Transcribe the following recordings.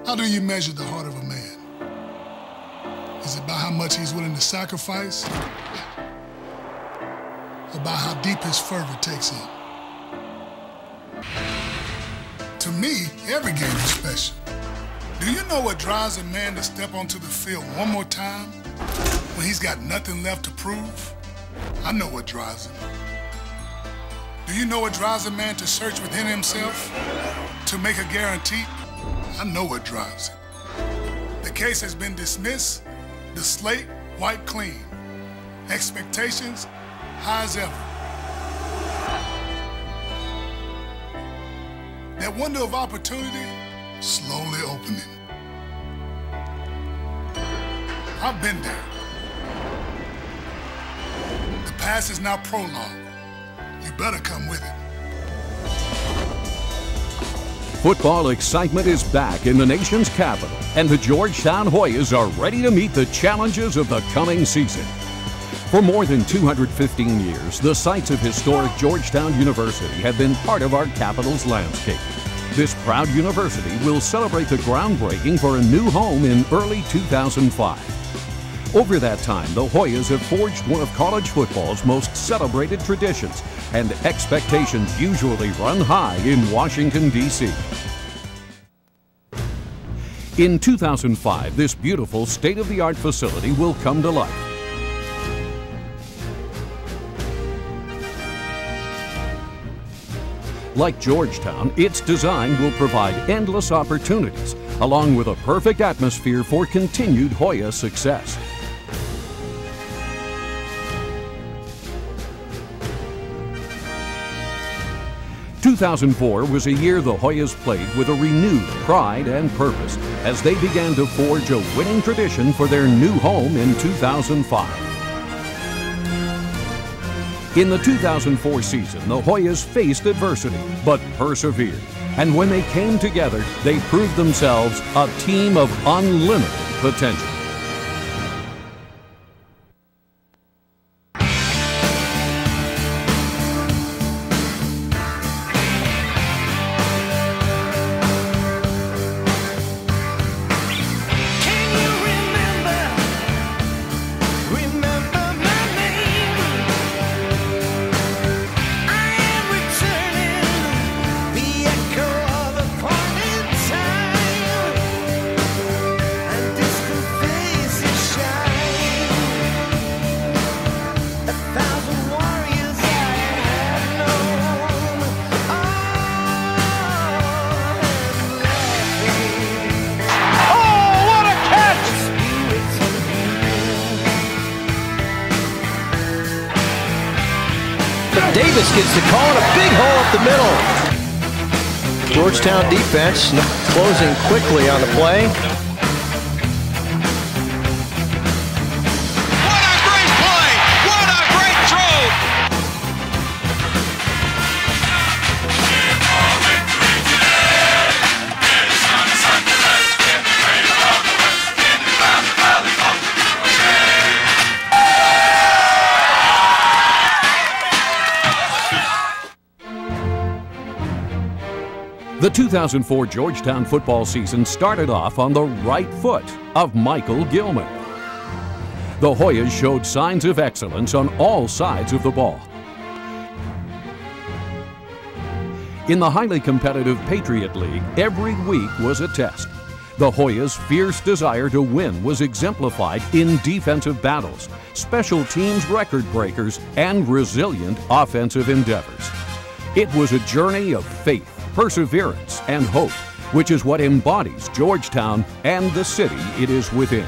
How do you measure the heart of a man? Is it by how much he's willing to sacrifice? Or by how deep his fervor takes him? To me, every game is special. Do you know what drives a man to step onto the field one more time when he's got nothing left to prove? I know what drives him. Do you know what drives a man to search within himself to make a guarantee? I know what drives him. The case has been dismissed, the slate wiped clean. Expectations high as ever. That window of opportunity slowly opening. I've been there. The past is now prologue. You better come with it. Football excitement is back in the nation's capital, and the Georgetown Hoyas are ready to meet the challenges of the coming season. For more than 215 years, the sites of historic Georgetown University have been part of our capital's landscape. This proud university will celebrate the groundbreaking for a new home in early 2005. Over that time, the Hoyas have forged one of college football's most celebrated traditions, and expectations usually run high in Washington, D.C. In 2005, this beautiful state-of-the-art facility will come to life. Like Georgetown, its design will provide endless opportunities, along with a perfect atmosphere for continued Hoya success. "2004 was a year the Hoyas played with a renewed pride and purpose as they began to forge a winning tradition for their new home in 2005. In the 2004 season, the Hoyas faced adversity, but persevered. And when they came together, they proved themselves a team of unlimited potential. Davis gets the call and a big hole up the middle. Georgetown defense closing quickly on the play. What a great play! What a great throw! The 2004 Georgetown football season started off on the right foot of Michael Gilman. The Hoyas showed signs of excellence on all sides of the ball. In the highly competitive Patriot League, every week was a test. The Hoyas' fierce desire to win was exemplified in defensive battles, special teams record breakers, and resilient offensive endeavors. It was a journey of faith, perseverance, and hope, which is what embodies Georgetown and the city it is within.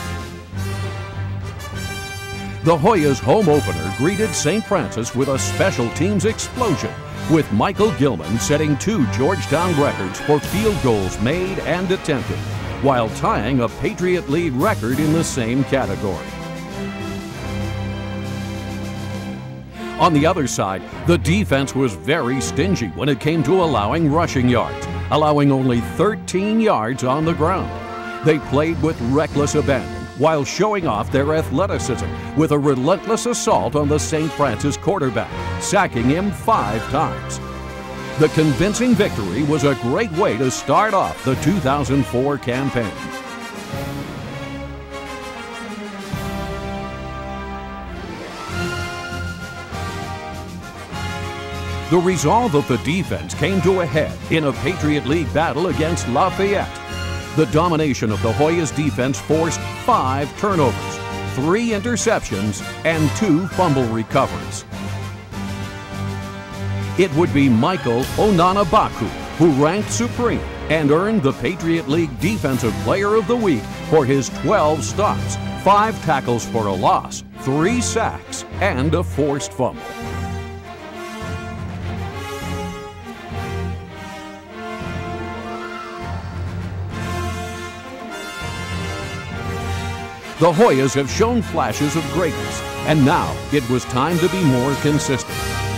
The Hoyas' home opener greeted St. Francis with a special teams explosion, with Michael Gilman setting 2 Georgetown records for field goals made and attempted, while tying a Patriot League record in the same category. On the other side, the defense was very stingy when it came to allowing rushing yards, allowing only 13 yards on the ground. They played with reckless abandon while showing off their athleticism with a relentless assault on the St. Francis quarterback, sacking him 5 times. The convincing victory was a great way to start off the 2004 campaign. The resolve of the defense came to a head in a Patriot League battle against Lafayette. The domination of the Hoyas defense forced 5 turnovers, 3 interceptions, and 2 fumble recoveries. It would be Michael Onanabaku who ranked supreme and earned the Patriot League Defensive Player of the Week for his 12 stops, 5 tackles for a loss, 3 sacks, and a forced fumble. The Hoyas have shown flashes of greatness, and now it was time to be more consistent.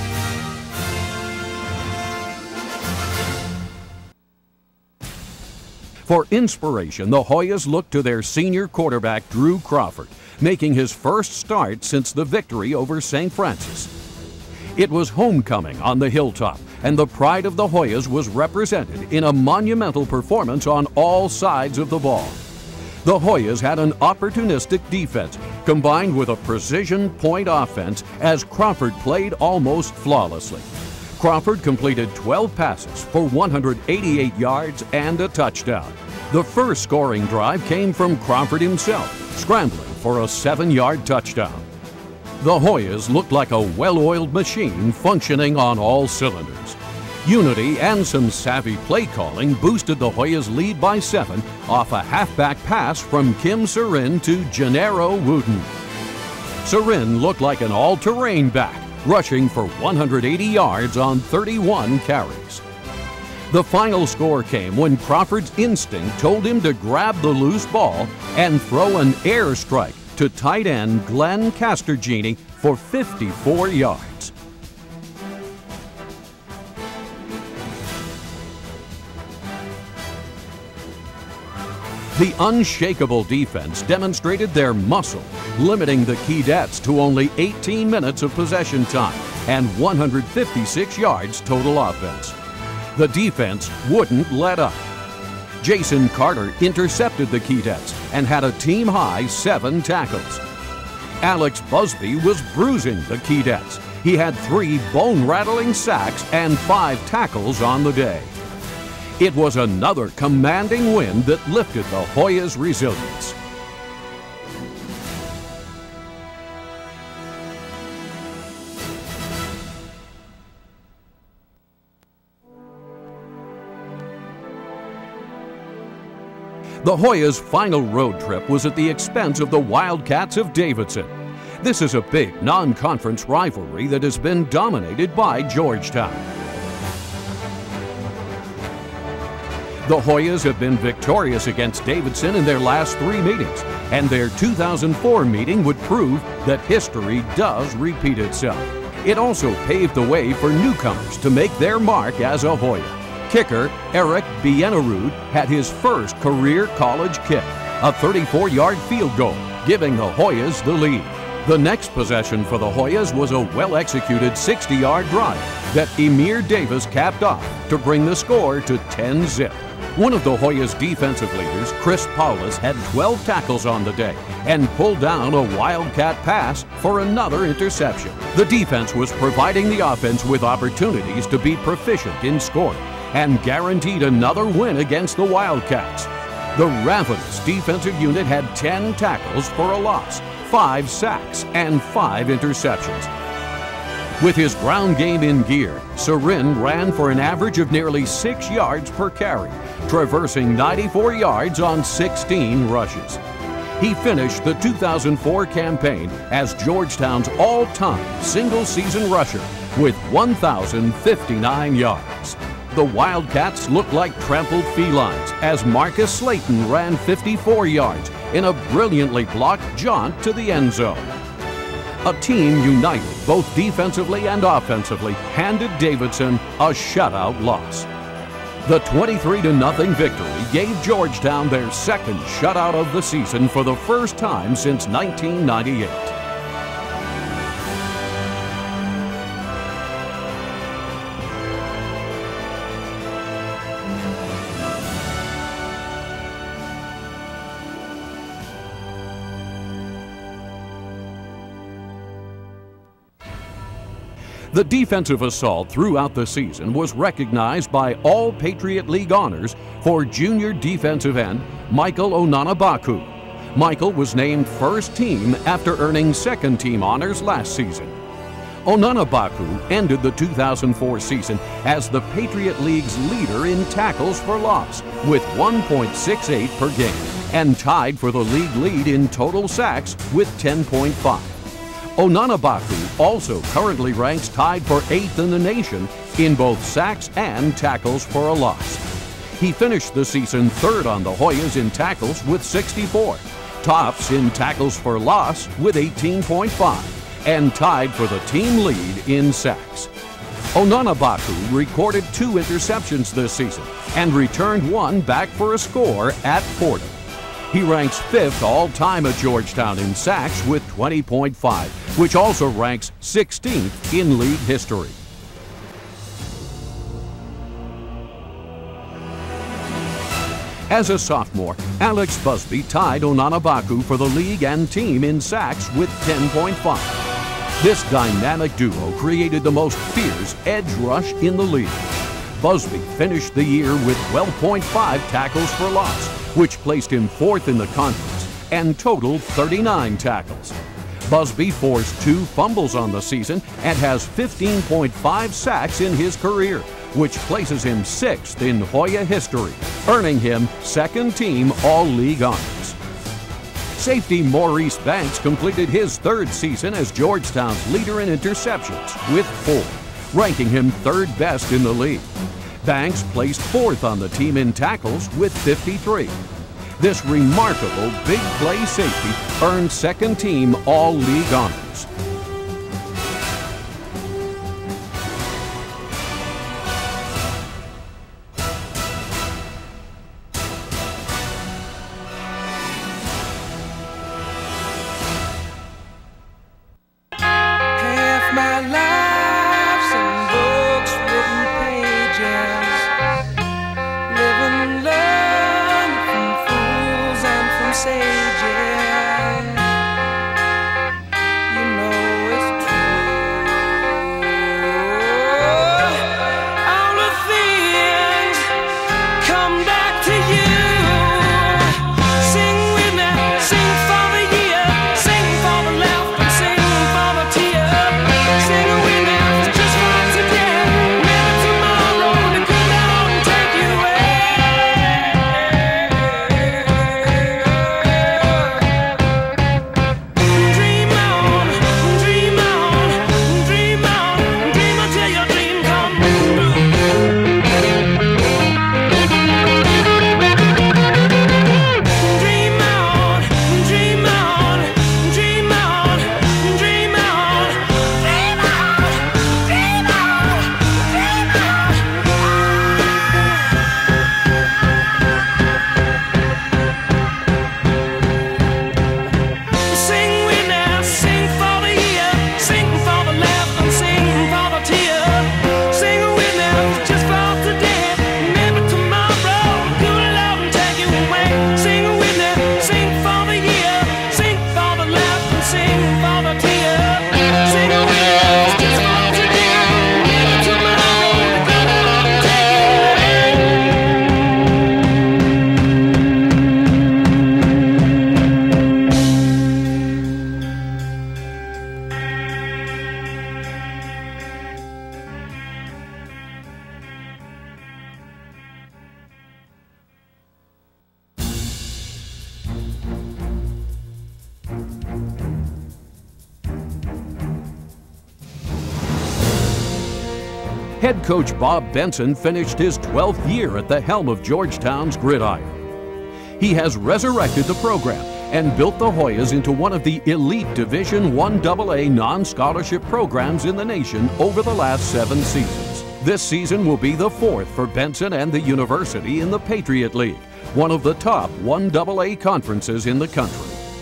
For inspiration, the Hoyas looked to their senior quarterback, Drew Crawford, making his first start since the victory over St. Francis. It was homecoming on the hilltop, and the pride of the Hoyas was represented in a monumental performance on all sides of the ball. The Hoyas had an opportunistic defense combined with a precision point offense as Crawford played almost flawlessly. Crawford completed 12 passes for 188 yards and a touchdown. The first scoring drive came from Crawford himself, scrambling for a 7-yard touchdown. The Hoyas looked like a well-oiled machine functioning on all cylinders. Unity and some savvy play calling boosted the Hoyas' lead by 7 off a halfback pass from Kim Sarin to Gennaro Wooten. Sarin looked like an all-terrain back, rushing for 180 yards on 31 carries. The final score came when Crawford's instinct told him to grab the loose ball and throw an air strike to tight end Glenn Castorgini for 54 yards. The unshakable defense demonstrated their muscle, limiting the Keydets to only 18 minutes of possession time and 156 yards total offense. The defense wouldn't let up. Jason Carter intercepted the Keydets and had a team-high 7 tackles. Alex Busby was bruising the Keydets. He had 3 bone-rattling sacks and 5 tackles on the day. It was another commanding win that lifted the Hoyas' resilience. The Hoyas' final road trip was at the expense of the Wildcats of Davidson. This is a big non-conference rivalry that has been dominated by Georgetown. The Hoyas have been victorious against Davidson in their last 3 meetings, and their 2004 meeting would prove that history does repeat itself. It also paved the way for newcomers to make their mark as a Hoya. Kicker Eric Bienerud had his first career college kick, a 34-yard field goal, giving the Hoyas the lead. The next possession for the Hoyas was a well-executed 60-yard drive that Emir Davis capped off to bring the score to 10-zip. One of the Hoyas' defensive leaders, Chris Paulus, had 12 tackles on the day and pulled down a Wildcat pass for another interception. The defense was providing the offense with opportunities to be proficient in scoring and guaranteed another win against the Wildcats. The ravenous defensive unit had 10 tackles for a loss, 5 sacks, and 5 interceptions. With his ground game in gear, Sarin ran for an average of nearly 6 yards per carry, traversing 94 yards on 16 rushes. He finished the 2004 campaign as Georgetown's all-time single-season rusher with 1,059 yards. The Wildcats looked like trampled felines as Marcus Slayton ran 54 yards in a brilliantly blocked jaunt to the end zone. A team united both defensively and offensively handed Davidson a shutout loss. The 23-0 victory gave Georgetown their second shutout of the season for the first time since 1998. The defensive assault throughout the season was recognized by all Patriot League honors for junior defensive end Michael Onanabaku. Michael was named first team after earning second team honors last season. Onanabaku ended the 2004 season as the Patriot League's leader in tackles for loss with 1.68 per game and tied for the league lead in total sacks with 10.5. Onanabaku also currently ranks tied for 8th in the nation in both sacks and tackles for a loss. He finished the season 3rd on the Hoyas in tackles with 64, tops in tackles for loss with 18.5, and tied for the team lead in sacks. Onanabaku recorded 2 interceptions this season and returned 1 back for a score at Fordham. He ranks 5th all-time at Georgetown in sacks with 20.5, which also ranks 16th in league history. As a sophomore, Alex Busby tied Onanabaku for the league and team in sacks with 10.5. This dynamic duo created the most fierce edge rush in the league. Busby finished the year with 12.5 tackles for loss, which placed him 4th in the conference and totaled 39 tackles. Busby forced 2 fumbles on the season and has 15.5 sacks in his career, which places him 6th in Hoya history, earning him second team All-League honors. Safety Maurice Banks completed his 3rd season as Georgetown's leader in interceptions with 4, ranking him 3rd best in the league. Banks placed 4th on the team in tackles with 53. This remarkable big play safety earned second team All-League honors. Head coach Bob Benson finished his 12th year at the helm of Georgetown's gridiron. He has resurrected the program and built the Hoyas into one of the elite Division I AA non-scholarship programs in the nation over the last 7 seasons. This season will be the 4th for Benson and the university in the Patriot League, one of the top I AA conferences in the country.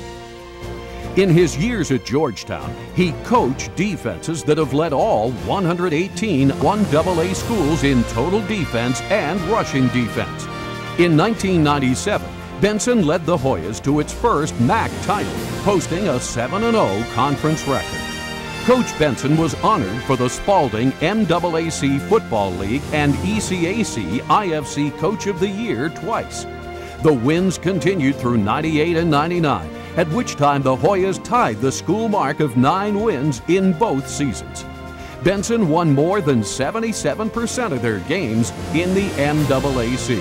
In his years at Georgetown, he coached defenses that have led all 118 I AA schools in total defense and rushing defense. In 1997, Benson led the Hoyas to its first MAC title, posting a 7-0 conference record. Coach Benson was honored for the Spalding MAAC Football League and ECAC IFC Coach of the Year twice. The wins continued through 98 and 99, at which time the Hoyas tied the school mark of 9 wins in both seasons. Benson won more than 77% of their games in the MAAC.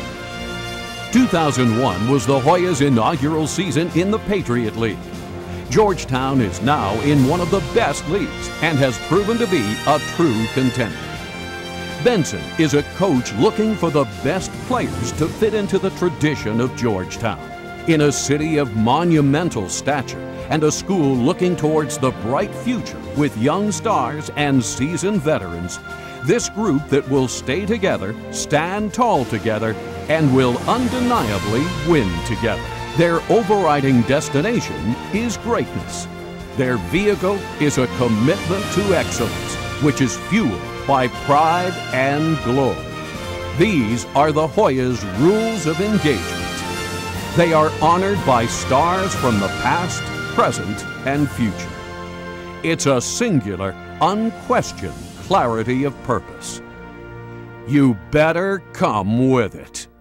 2001 was the Hoyas' inaugural season in the Patriot League. Georgetown is now in one of the best leagues and has proven to be a true contender. Benson is a coach looking for the best players to fit into the tradition of Georgetown. In a city of monumental stature and a school looking towards the bright future with young stars and seasoned veterans, this group that will stay together, stand tall together, and will undeniably win together. Their overriding destination is greatness. Their vehicle is a commitment to excellence, which is fueled by pride and glory. These are the Hoyas' rules of engagement. They are honored by stars from the past, present, and future. It's a singular, unquestioned clarity of purpose. You better come with it.